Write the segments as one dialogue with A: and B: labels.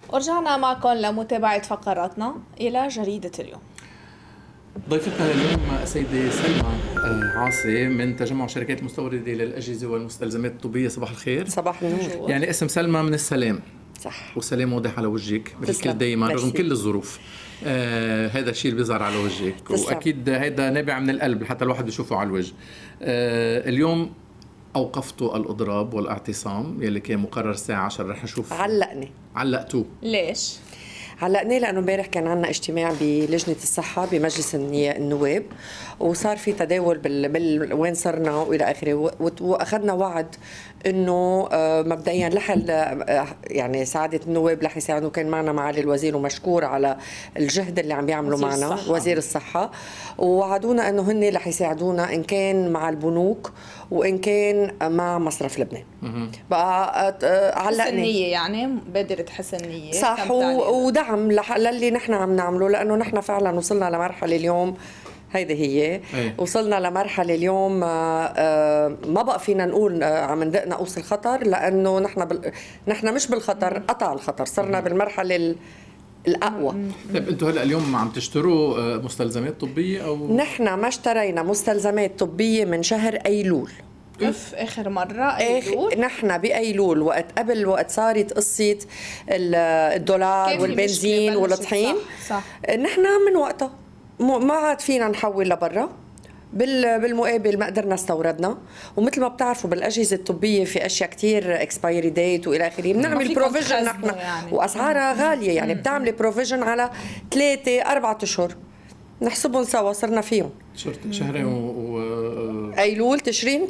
A: ورجعنا معكم لمتابعة فقراتنا إلى جريدة اليوم.
B: ضيفتنا اليوم السيدة سلمى عاصي من تجمع شركات المستوردة للأجهزة والمستلزمات الطبية. صباح الخير.
C: صباح النور.
B: يعني اسم سلمى من السلام.
C: صح.
B: والسلام واضح على وجهك مثل كل دايما رغم كل الظروف. هذا الشيء اللي بيظهر على وجهك تسلم. وأكيد هذا نابع من القلب حتى الواحد يشوفه على الوجه. اليوم أوقفتوا الإضراب والاعتصام يلي كان مقرر الساعة 10. رح نشوف. علقتوه
A: ليش؟
C: علقناه لأنه امبارح كان عندنا اجتماع بلجنة الصحة بمجلس النواب، وصار في تداول وين صرنا والى اخره، واخذنا وعد انه مبدئيا يعني سعادة النواب رح يساعدوا. كان معنا معالي الوزير ومشكور على الجهد اللي عم بيعملوا معنا وزير الصحة، ووعدونا انه هن رح يساعدونا ان كان مع البنوك وان كان مع مصرف لبنان. بقى علقني
A: حسنية، يعني بادرة حسنية
C: صح، ودعم للي نحن عم نعمله، لانه نحن فعلا وصلنا لمرحلة اليوم. هيدي هي وصلنا لمرحلة اليوم ما بقى فينا نقول عم ندق نقوص الخطر، لأنه نحن مش بالخطر، قطع الخطر، صرنا بالمرحلة الأقوى.
B: طيب أنتوا هلأ اليوم عم تشتروا مستلزمات طبية أو؟
C: نحن ما اشترينا مستلزمات طبية من شهر أيلول.
A: آخر مرة أيلول؟
C: نحن بأيلول وقت صارت قصة الدولار والبنزين والطحين.
A: صح.
C: نحن من وقتها ما عاد فينا نحول لبرا، بالمقابل ما قدرنا استوردنا. ومثل ما بتعرفوا بالاجهزه الطبيه في اشياء كثير اكسبايري ديت والى اخره، بنعمل بروفيجن نحن يعني. واسعارها غاليه، يعني بتعملي بروفيجن على 3-4 اشهر، نحسبهم سوا صرنا فيهم
B: شهرين
C: ايلول تشرين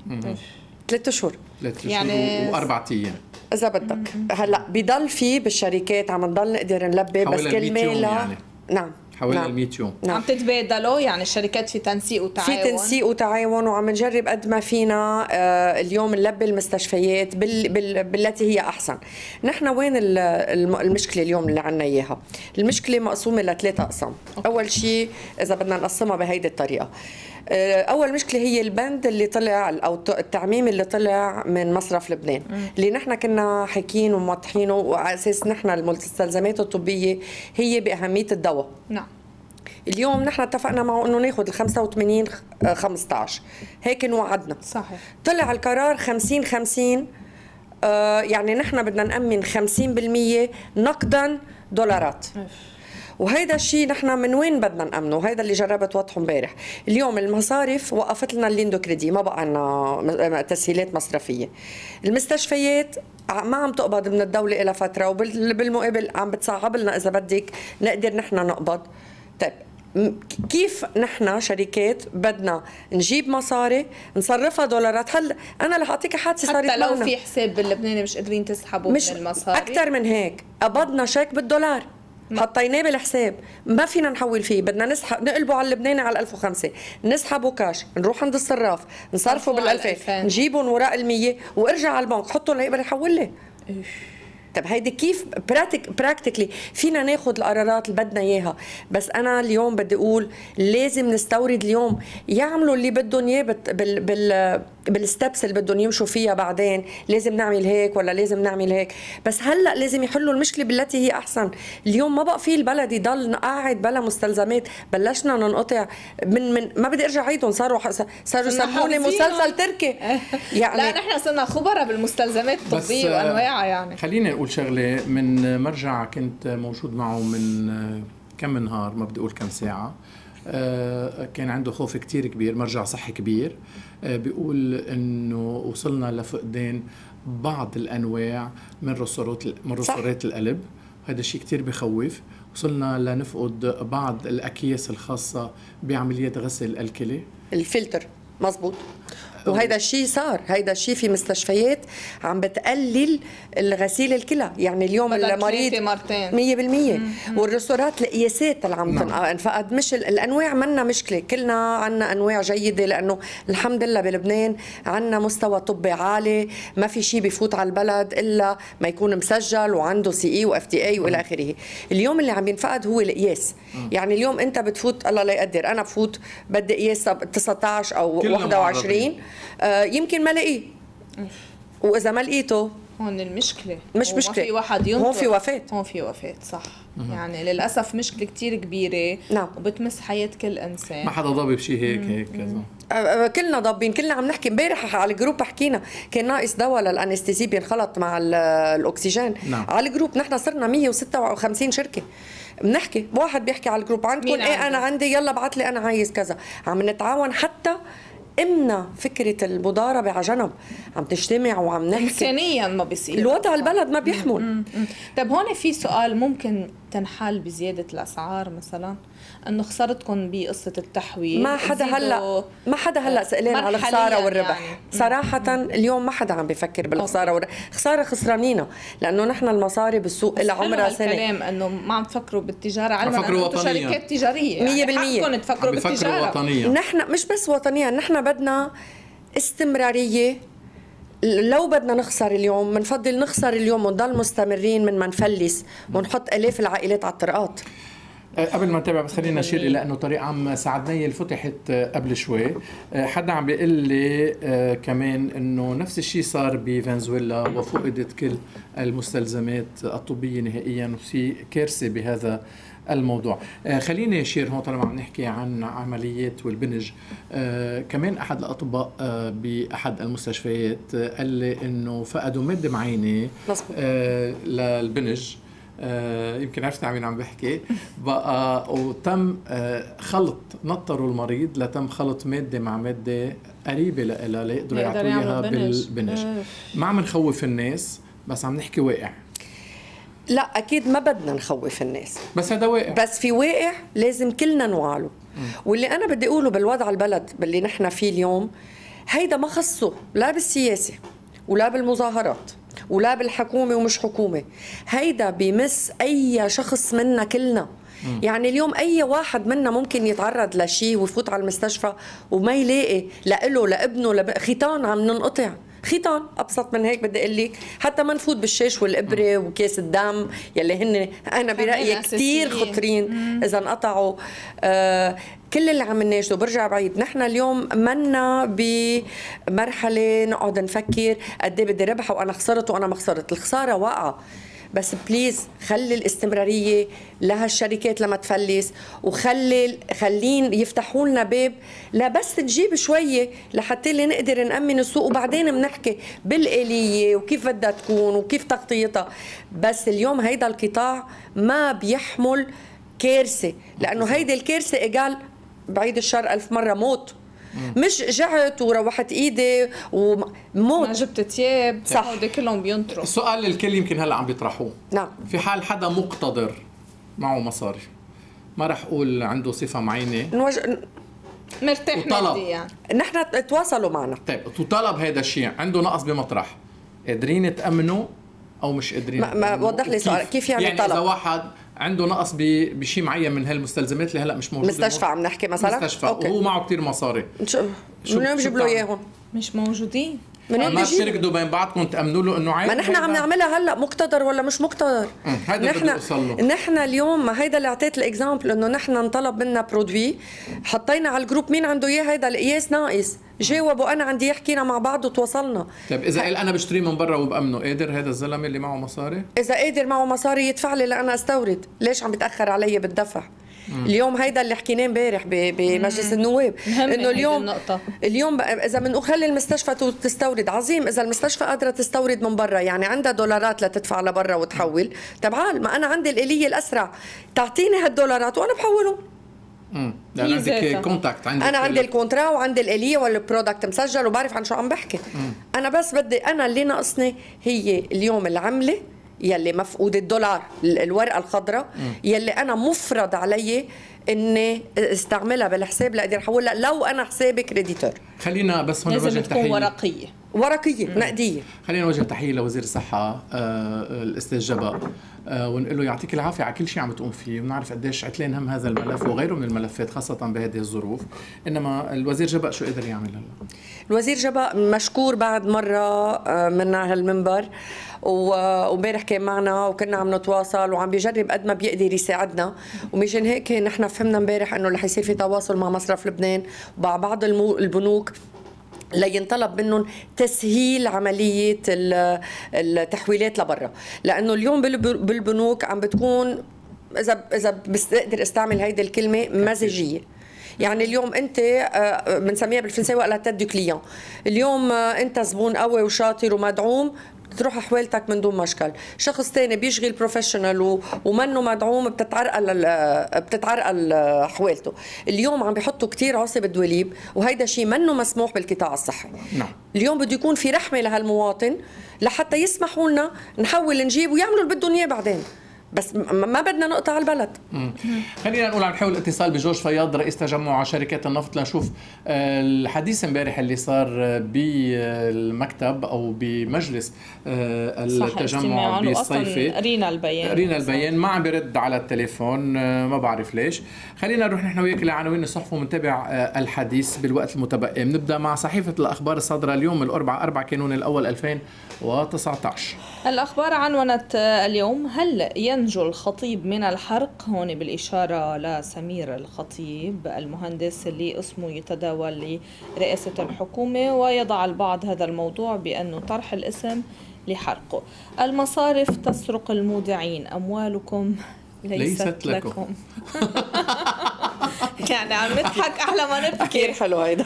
C: 3 اشهر
A: يعني
B: و4 ايام
C: اذا بدك. هلا بضل في بالشركات عم نضل نقدر نلبي، بس كل ميلا يعني. نعم
B: حوالي 100 يوم.
A: عم تتبادلوا، يعني الشركات في تنسيق وتعاون،
C: في تنسيق وتعاون، وعم نجرب قد ما فينا اليوم نلبي المستشفيات بالتي هي احسن. نحن وين المشكله اليوم اللي عنا اياها؟ المشكله مقسومه ل3 اقسام. اول شيء اذا بدنا نقسمها بهيدي الطريقه، اول مشكله هي البند اللي طلع او التعميم اللي طلع من مصرف لبنان، اللي نحن كنا حاكين وموضحينه، وعلى اساس نحن المستلزمات الطبيه هي باهميه الدواء.
A: نعم.
C: اليوم نحن اتفقنا معه انه ناخذ ال 85 15 هيك انوعدنا.
A: صحيح.
C: طلع القرار 50-50، يعني نحن بدنا نأمن 50% نقدا دولارات. وهيدا الشيء نحن من وين بدنا نأمنه؟ وهيدا اللي جربت وضحه امبارح. اليوم المصارف وقفت لنا الليندو كريدي، ما بقى لنا تسهيلات مصرفيه. المستشفيات ما عم تقبض من الدوله إلى فتره، وبالمقابل عم بتصعب لنا اذا بدك نقدر نحن نقبض. طيب كيف نحن شركات بدنا نجيب مصاري نصرفها دولارات؟ هلا انا رح اعطيك حادثه صارت
A: حتى لو في حساب باللبناني مش قادرين تسحبوا من المصاري.
C: اكثر من هيك، قبضنا شيك بالدولار حطيناه بالحساب، ما فينا نحول فيه، بدنا نسحب نقلبه على اللبناني على 1005، نسحبه كاش، نروح عند الصراف نصرفه بال2000، نجيبهم وراء ال100 وارجع على البنك حطه ليقدر يحول لي. طب هيدي كيف براكتيكلي فينا ناخذ القرارات اللي بدنا اياها؟ بس انا اليوم بدي اقول لازم نستورد اليوم، يعملوا اللي بدهم اياه بالستبس اللي بدهم يمشوا فيها بعدين، لازم نعمل هيك ولا لازم نعمل هيك، بس هلا لازم يحلوا المشكله بالتي هي احسن. اليوم ما بقى في البلد يضل قاعد بلا مستلزمات، بلشنا ننقطع من ما بدي ارجع عيدهم، صاروا يسموني مسلسل تركي
B: يعني.
A: لا نحن صرنا خبراء بالمستلزمات الطبيه وانواعها. يعني
B: خليني اقول شغله، من مرجع كنت موجود معه من كم نهار، ما بدي اقول كم ساعه، كان عنده خوف كتير كبير، مرجع صحي كبير، بيقول انه وصلنا لفقدان بعض الانواع من رسورات القلب. هذا الشيء كتير بخوف. وصلنا لنفقد بعض الاكياس الخاصه بعمليات غسل الكلى،
C: الفلتر. مزبوط. وهيدا الشيء صار، هيدا الشيء في مستشفيات عم بتقلل الغسيل الكلى، يعني اليوم المريض 100%. والرستورات القياسات اللي عم تنفقد، مش الانواع منا مشكله، كلنا عنا انواع جيده، لانه الحمد لله بلبنان عنا مستوى طبي عالي، ما في شيء بفوت على البلد الا ما يكون مسجل وعنده CE و FDA والى اخره. اليوم اللي عم ينفقد هو القياس. يعني اليوم انت بتفوت، الله لا يقدر، انا بفوت بدي قياس 19 او 21، يمكن ما لاقيه، واذا ما لقيته
A: هون المشكلة
C: مش
A: وما
C: مشكلة،
A: في واحد ينطر،
C: هون في وفاة،
A: هون في وفاة صح. يعني للأسف مشكلة كتير كبيرة.
C: نعم.
A: وبتمس حياة كل إنسان.
B: ما حدا ضابط بشيء هيك كذا.
C: كلنا ضابين، كلنا عم نحكي امبارح على الجروب، حكينا كان ناقص دواء للانستيزي بينخلط مع الاكسجين.
B: نعم.
C: على الجروب نحن صرنا 156 شركه بنحكي، واحد بيحكي على الجروب عندكم ايه، انا عندي يلا ابعث لي انا عايز كذا. عم نتعاون، حتى امنا فكره المضاربه على جنب، عم تجتمع وعم نحكي.
A: انسانيا ما بيصير،
C: الوضع البلد ما بيحمل.
A: طيب هون في سؤال ممكن تنحل بزياده الاسعار مثلا، انه خسرتكم بقصه التحويل.
C: ما حدا هلا سألان على الخساره والربح يعني. صراحه اليوم ما حدا عم بيفكر بالخساره والربح، خساره خسرانينا، لانه نحن المصاري بالسوق لها عمرها سنه.
A: الكلام انه ما عم تفكروا بالتجاره، علما
B: انه انتم
A: شركات تجاريه
C: 100%
A: حقكم تفكروا بالتجاره
B: وطنيا.
C: نحن مش بس وطنيا، نحن بدنا استمراريه. لو بدنا نخسر اليوم بنفضل نخسر اليوم ونضل مستمرين من ما نفلس ونحط الاف العائلات على الطرقات.
B: قبل ما نتابع بس خلينا نشير الى انه طريق عام سعدنيه اللي فتحت قبل شوي. حدا عم بيقول لي كمان انه نفس الشيء صار بفنزويلا وفقدت كل المستلزمات الطبيه نهائيا، وفي كارثه بهذا الموضوع. خليني اشير هون طالما عم نحكي عن عمليات والبنج. كمان احد الاطباء باحد المستشفيات قال لي انه فقدوا ماده معينه للبنج. يمكن عرفت عن مين عم بحكي بقى، وتم خلط، نطروا المريض لتم خلط ماده مع ماده قريبه لها ليقدروا يعطوا اياها بالبنج. ما عم نخوف الناس، بس عم نحكي واقع.
C: لا اكيد ما بدنا نخوف الناس،
B: بس هذا واقع،
C: بس في واقع لازم كلنا نوعى له. واللي انا بدي اقوله بالوضع البلد باللي نحن فيه اليوم، هيدا ما خصه لا بالسياسه ولا بالمظاهرات ولا بالحكومه ومش حكومه، هيدا بيمس اي شخص منا كلنا. يعني اليوم اي واحد منا ممكن يتعرض لشيء ويفوت على المستشفى وما يلاقي لإله لابنه ختان عم ننقطع، ختان ابسط من هيك بدي اقول لك، حتى ما نفوت بالشاش والابره وكيس الدم يلي هن انا برايي كثير خطرين اذا انقطعوا. كل اللي عم نناشده برجع بعيد، نحن اليوم منا بمرحله نقعد نفكر قد ايه بدي ربح وانا خسرت وانا ما خسرت، الخساره واقعه. بس بليز خلي الاستمراريه لهالشركات لما تفلس، خلين يفتحوا لنا باب لا بس تجيب شويه لحتى اللي نقدر نأمن السوق، وبعدين بنحكي بالآلية وكيف بدها تكون وكيف تغطيتها. بس اليوم هيدا القطاع ما بيحمل كارثه، لانه هيدي الكارثه قال بعيد الشر 1000 مره موت. مش جعت وروحت ايدي وموت،
A: ما جبت تياب،
C: صح،
A: هودي كلهم بينطروا.
B: السؤال الكل يمكن هلا عم بيطرحوه،
C: نعم،
B: في حال حدا مقتدر معه مصاري، ما رح اقول عنده صفه معينه،
A: مرتاح ماديا يعني،
C: نحن تواصلوا معنا.
B: طيب وطلب هذا الشيء، عنده نقص بمطرح، قادرين تأمنوا او مش قادرين؟
C: ما وضح لي سؤال، كيف يعني طلب؟
B: اذا واحد عنده نقص بشيء معين من هالمستلزمات اللي هلا مش موجوده،
C: مستشفى عم نحكي مثلا،
B: مستشفى وهو معه كثير مصاري،
C: شو بدنا نجيب له اياهم؟
A: مش موجودين.
B: ما بتركضوا بين بعضكم تأمنوا له انه عادي؟
C: ما نحن عم نعملها هلا، مقتدر ولا مش مقتدر. نحن اليوم ما هيدا اللي اعطيت الاكزامبل، انه نحن انطلب منا برودوي، حطينا على الجروب مين عنده اياه، هيدا القياس ناقص، جاوبوا انا عندي، حكينا مع بعض وتواصلنا.
B: طيب اذا قال انا بشتري من برا وبأمنه، قادر هذا الزلمه اللي معه مصاري؟
C: اذا قادر معه مصاري يدفع لي لأنا استورد، ليش عم بتاخر علي بالدفع؟ اليوم هيدا اللي حكيناه امبارح بمجلس النواب، انه اليوم اذا بنخلي المستشفى تستورد، عظيم، اذا المستشفى قادره تستورد من برا، يعني عندها دولارات لتدفع لبرا وتحول، تعال ما انا عندي الآلية الاسرع، تعطيني هالدولارات وانا بحولهم.
B: لأن عندك كونتاكت،
C: انا عندي الكونترا وعندي الآلية والبرودكت مسجل وبعرف عن شو عم بحكي. انا بس بدي، انا اللي ناقصني هي اليوم العمله يلي مفقود، الدولار، الورقه الخضراء يلي انا مفرض علي اني استعملها بالحساب لاقدر احولها لو انا حسابي كريديتور.
B: خلينا بس هون
A: لازم تكون ورقيه
C: نقديه.
B: خلينا نوجه تحيه لوزير الصحه الاستاذ جبا، ونقول له يعطيك العافيه على كل شيء عم تقوم فيه، ونعرف قديش عتلين هم هذا الملف وغيره من الملفات خاصه بهذه الظروف. انما الوزير جبا شو قدر يعمل هلا؟ الوزير
C: جبا مشكور بعد مره من هالمنبر، وامبارح كان معنا وكنا عم نتواصل وعم بيجرب قد ما بيقدر يساعدنا، ومشان هيك نحن فهمنا امبارح انه رح يصير في تواصل مع مصرف لبنان ومع بعض البنوك لينطلب منهم تسهيل عملية التحويلات لبرا، لأنه اليوم بالبنوك عم بتكون إذا بقدر استعمل هيدي الكلمة مزاجية. يعني اليوم انت بنسميها بالفرنساوي لا تيت دو كليون، اليوم انت زبون قوي وشاطر ومدعوم تروح حوالتك من دون مشكل، شخص تاني بيشغل بروفيشنال ومنه مدعوم بتتعرقل حوالته. اليوم عم بيحطوا كتير عصي بالدوليب، وهيدا شيء منه مسموح بالقطاع الصحي.
B: نعم.
C: اليوم بده يكون في رحمة لهالمواطن لحتى يسمحوا لنا نحول نجيب ويعملوا اللي بدهم اياه بعدين، بس ما بدنا نقطع البلد.
B: خلينا نقول عم نحاول الاتصال بجورج فياض رئيس تجمع شركات النفط لنشوف الحديث امبارح اللي صار بالمكتب او بمجلس التجمع بالصيفي.
A: رينا البيان
B: ما عم بيرد على التليفون، ما بعرف ليش. خلينا نروح نحن وياك لعناوين الصحف ونتابع الحديث بالوقت المتبقي. بنبدا مع صحيفه الاخبار الصادره اليوم الاربعاء 4 كانون الاول 2019.
A: الاخبار عنونت اليوم: هل ينجو الخطيب من الحرق؟ هون بالإشارة لسمير الخطيب المهندس اللي اسمه يتداول لرئاسة الحكومة، ويضع البعض هذا الموضوع بأنه طرح الاسم لحرقه. المصارف تسرق المودعين، أموالكم ليست لكم. يعني عم نضحك أحلى ما نبكي.
C: كثير حلو هيدا.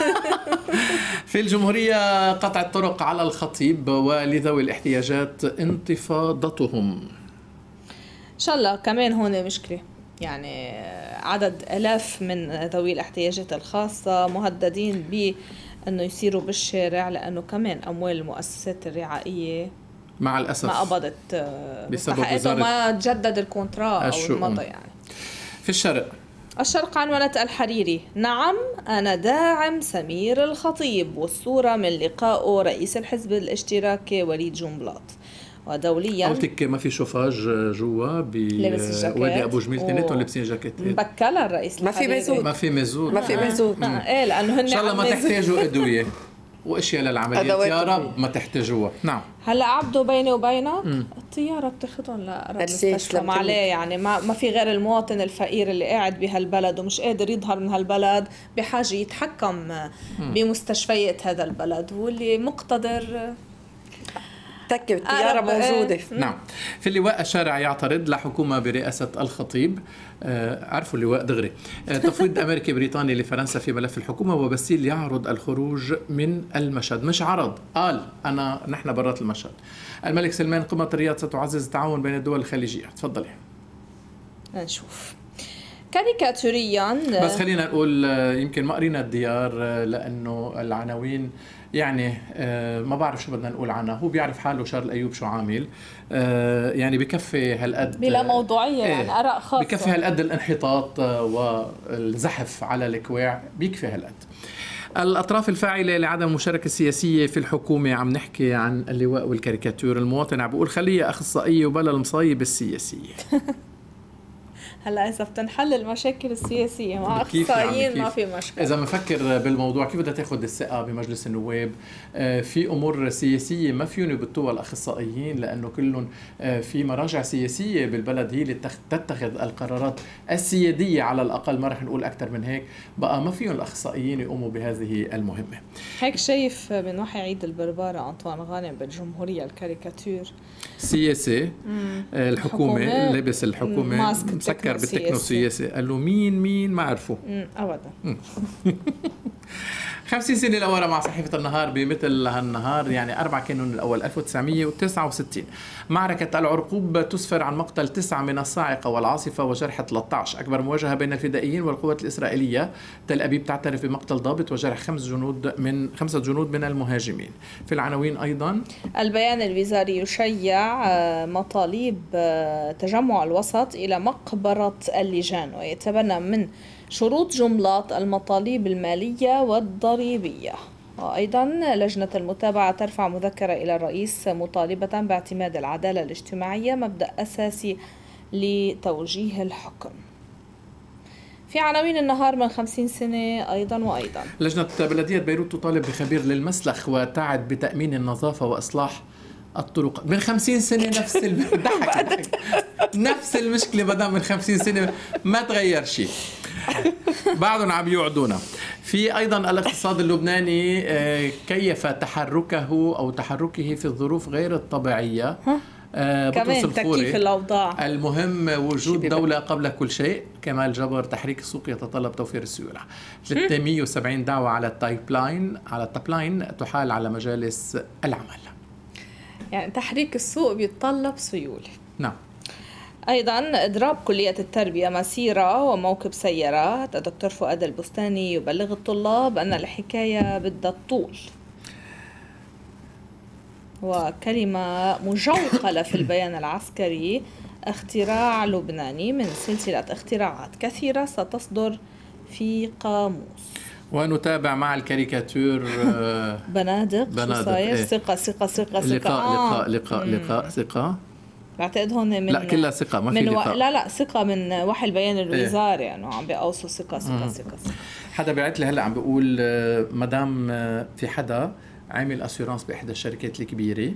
B: في الجمهورية قطع الطرق على الخطيب ولذوي الاحتياجات انتفاضتهم.
A: إن شاء الله كمان هون مشكلة، يعني عدد آلاف من ذوي الاحتياجات الخاصة مهددين بأنه يصيروا بالشارع، لأنه كمان أموال المؤسسات الرعائية
B: مع الأسف
A: ما قبضت مستحقاتها وما تجدد الكونترا أو المضى. يعني
B: في الشرق
A: عنونت الحريري: نعم أنا داعم سمير الخطيب، والصورة من لقائه رئيس الحزب الاشتراكي وليد جنبلاط. ودوليا
B: قلتك ما في شوفاج جوا بوادي ابو جميل، اثنيناتهم لابسين جاكيتات.
A: مبكله الرئيس
C: ما في مازوت
A: ما في مازوت. ايه لانه هن
B: ان شاء الله ما تحتاجوا ادويه واشياء للعمليات يا رب ما تحتاجوها. نعم.
A: هلا عبده بيني وبينه الطياره بتاخذهم لأقرب مستشفى ما عليه، يعني ما في غير المواطن الفقير اللي قاعد بهالبلد ومش قادر يظهر من هالبلد بحاجه يتحكم بمستشفيات هذا البلد، واللي مقتدر
C: تكب الطيارة موجودة.
B: نعم. في اللواء الشارع يعترض لحكومة برئاسة الخطيب. عرفوا اللواء دغري. تفويض أمريكي بريطاني لفرنسا في ملف الحكومة، وبسيل يعرض الخروج من المشهد. مش عرض، قال نحن برات المشهد. الملك سلمان: قمة الرياض ستعزز التعاون بين الدول الخليجية. تفضلي.
A: نشوف كاريكاتوريا.
B: بس خلينا نقول يمكن ما قرينا الديار لأنه العناوين يعني ما بعرف شو بدنا نقول عنها. هو بيعرف حاله شارل أيوب شو عامل، يعني بكفي هالقد
A: بلا موضوعية، يعني آراء خاصة،
B: بكفي هالقد الانحطاط والزحف على الكواع، بيكفي هالقد. الأطراف الفاعلة لعدم المشاركة السياسية في الحكومة، عم نحكي عن اللواء والكاريكاتور. المواطن عم بيقول خليها أخصائية وبلا المصايب السياسية.
A: هلا إذا بتنحل المشاكل السياسية مع أخصائيين ما في مشكلة.
B: إذا بنفكر بالموضوع كيف بدها تاخذ الثقة بمجلس النواب؟ في أمور سياسية ما فيهم يبطوها الأخصائيين، لأنه كلهم في مراجع سياسية بالبلد هي اللي تتخذ القرارات السيادية على الأقل، ما رح نقول أكثر من هيك. بقى ما فيهم الأخصائيين يقوموا بهذه المهمة.
A: هيك شايف من وحي عيد البربارة أنطوان غانم بالجمهورية الكاريكاتير سياسي
B: الحكومة لابس الحكومة مسكر بالتكنو سياسي، قال له مين ما عرفوا
A: أبدا.
B: 50 سنة لورا مع صحيفة النهار بمثل هالنهار، يعني 4 كانون الأول 1969. معركة العرقوب تسفر عن مقتل 9 من الصاعقة والعاصفة وجرح 13. أكبر مواجهة بين الفدائيين والقوات الإسرائيلية. تل أبيب تعترف بمقتل ضابط وجرح 5 جنود من المهاجمين. في العناوين أيضا: البيان الوزاري يشيع مطالب تجمع الوسط إلى مقبرة اللجان، ويتبنى من شروط جنبلاط المطالب المالية والضريبية. وأيضا لجنة المتابعة ترفع مذكرة إلى الرئيس مطالبة باعتماد العدالة الاجتماعية مبدأ أساسي لتوجيه الحكم. في عناوين النهار من 50 سنة أيضا لجنة بلدية بيروت تطالب بخبير للمسلخ وتعد بتأمين النظافة وإصلاح الطرق. من 50 سنة نفس المشكلة بدأ من 50 سنة ما تغير شيء. بعضهم عم يوعدونا. في أيضا الاقتصاد اللبناني كيف تحركه أو تحركه في الظروف غير الطبيعية.
A: كمان تكييف الأوضاع.
B: المهم وجود دولة قبل كل شيء. كمال جبر: تحريك السوق يتطلب توفير السيولة. 370 دعوة على التايبلاين تحال على مجالس العمل.
A: يعني تحريك السوق بيتطلب سيولة.
B: نعم.
A: أيضا إضراب كلية التربية مسيرة وموكب سيارات. الدكتور فؤاد البستاني يبلغ الطلاب أن الحكاية بدها الطول. وكلمة مجوقلة في البيان العسكري: اختراع لبناني من سلسلة اختراعات كثيرة ستصدر في قاموس.
B: ونتابع مع الكاريكاتير
A: بنادق.
B: إيه؟
A: ثقة ثقة ثقة
B: لقاء ثقة.
A: بعتقد هون من
B: لا كلها ثقة، ما في لقاء.
A: لا ثقة من وحي البيان الوزاري، يعني عم بيقوصوا ثقة.
B: حدا بعت لي هلا عم بيقول مدام في حدا عامل اسيورانس باحدى الشركات الكبيره،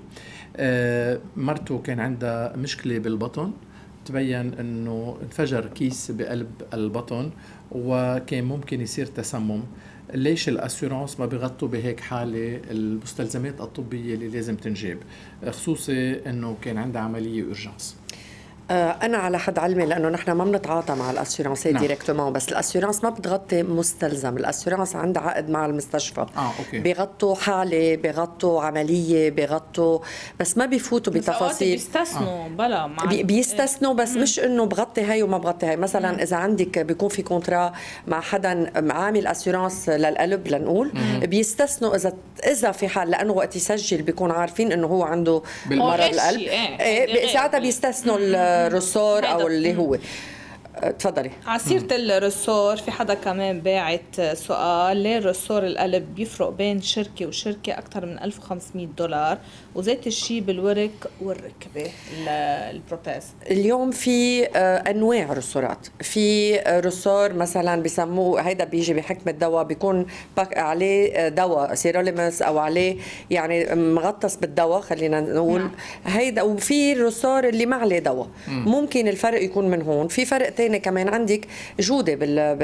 B: مرته كان عندها مشكله بالبطن، تبين انه انفجر كيس بقلب البطن وكان ممكن يصير تسمم. ليش الاسيورانس ما بيغطوا بهيك حاله المستلزمات الطبيه اللي لازم تنجاب، خصوصي انه كان عندها عمليه اورجانس؟
C: أنا على حد علمي، لأنه نحن ما بنتعاطى مع الأسيورانس ديريكتومون، بس الأسيورانس ما بتغطي مستلزم. الأسيورانس عندها عقد مع المستشفى.
B: أوكي.
C: بيغطوا حالة، بيغطوا عملية، بيغطوا، بس ما بيفوتوا بتفاصيل.
A: بيستثنوا بلا
C: بيستثنوا، بس مش إنه بغطي هاي وما بغطي هاي. مثلا إذا عندك بيكون في كونترا مع حدا عامل أسيورانس للقلب لنقول، بيستثنوا إذا في حال، لأنه وقت يسجل بيكون عارفين إنه هو عنده مرض القلب، ساعتها بيستثنوا الرسور او اللي هو. تفضلي.
A: عسيرة الرسور، في حدا كمان باعت سؤال: ليه الرسور القلب بيفرق بين شركة وشركة أكثر من $1500 وزيت الشيب الورك والركبة البروتاز؟
C: اليوم في أنواع رسورات. في رسور مثلا بيسموه، هيدا بيجي بحكم الدواء، بيكون عليه دواء سيروليمس أو عليه يعني مغطس بالدواء خلينا نقول. هيدا. وفي الرسور اللي ما عليه دواء. ممكن الفرق يكون من هون. في فرق تاني كمان، عندك جودة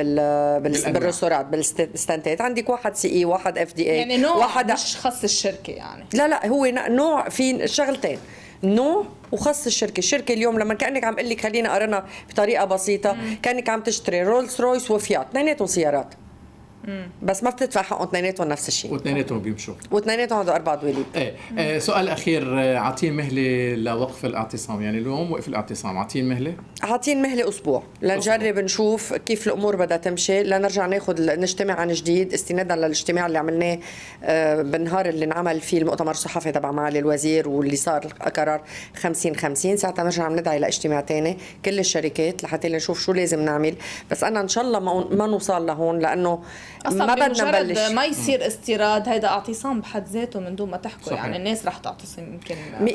C: بالرسورات بالستانتات. عندك واحد CE، واحد FDA،
A: يعني نوع
C: واحد
A: مش خاص الشركة يعني.
C: لا هو نوع، في شغلتين، نوع وخص الشركة. الشركة اليوم لما كأنك عم قلك خلينا أقرنها بطريقة بسيطة، كأنك عم تشتري رولز رويس وفيات، اثنيناتهم سيارات، بس ما بتدفع حقهم اثنيناتهم نفس الشيء،
B: واثنيناتهم بيمشوا،
C: واثنيناتهم عندهم 4 دواليب.
B: سؤال اخير: عاطين مهله لوقف الاعتصام؟ يعني اليوم وقف الاعتصام، عاطين مهله؟
C: عاطين مهله اسبوع لنجرب نشوف كيف الامور بدها تمشي، لنرجع نجتمع عن جديد استنادا للاجتماع اللي عملناه بالنهار اللي انعمل فيه المؤتمر الصحفي تبع معالي الوزير، واللي صار قرار 50-50. ساعتها نرجع ندعي لاجتماع ثاني كل الشركات لحتى نشوف شو لازم نعمل. بس انا ان شاء الله ما نوصل لهون، لانه ما بدنا نبلش.
A: ما يصير استيراد، هيدا اعتصام بحد ذاته من دون ما تحكوا. صحيح. يعني الناس رح تعتصم يمكن.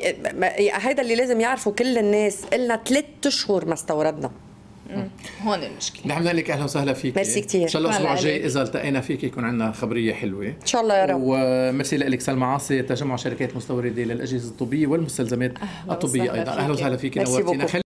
C: هيدا اللي لازم يعرفوا كل الناس. قلنا 3 أشهر ما استوردنا.
A: هون المشكله.
B: نحن لك اهلا وسهلا فيك.
C: ميرسي كثير.
B: ان شاء الله الاسبوع الجاي اذا التقينا فيك يكون عندنا خبريه حلوه
C: ان شاء الله يا رب.
B: وميرسي لك سلمى عاصي، تجمع شركات مستورده للاجهزه الطبيه والمستلزمات الطبيه ايضا. اهلا وسهلا فيك، نورتينا.